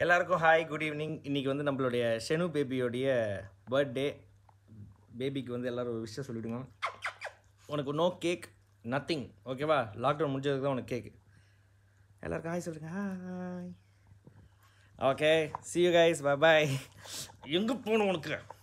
எல்லாருக்கும் hi good evening. இன்றைக்கி வந்து நம்மளுடைய ஷெனு பேபியோடைய பர்த்டே. பேபிக்கு வந்து எல்லோரும் ஒரு விஷயம் சொல்லிவிடுங்க. உனக்கு நோ கேக் நத்திங், ஓகேவா? லாக்டவுன் முடிஞ்சதுக்கு தான் உனக்கு கேக்கு. எல்லாருக்கும் ஹாய் சொல்லுங்கள். Hi. Okay, see you guys, bye bye. எங்கே போகணும் உனக்கு?